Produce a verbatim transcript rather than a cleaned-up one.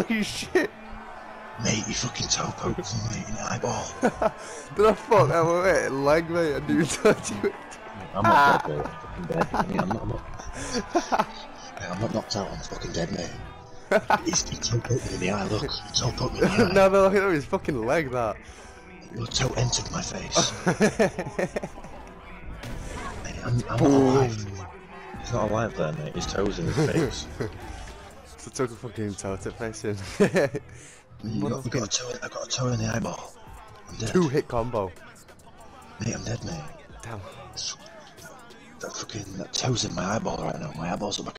Holy shit! Mate, you fucking toe poked me, mate, in the eyeball. Did I fuck that one, mate? Leg, mate, I didn't touch it. I'm not dead, mate. I'm fucking dead. I mean, I'm not, I'm not, mate, I'm not knocked out, I'm fucking dead, mate. He's he toe poked me in the eye, look. He toe poked me in the eye. No, no, look at his fucking leg, that. Your toe entered my face. Mate, I'm, I'm not alive. He's not alive there, mate. His toe's in his face. So took a fucking toe to face in. You got, got a toe, I got a toe in the eyeball. I'm dead. Two hit combo. Mate, I'm dead, mate. Damn. That fucking that toe's in my eyeball right now. My eyeball's up.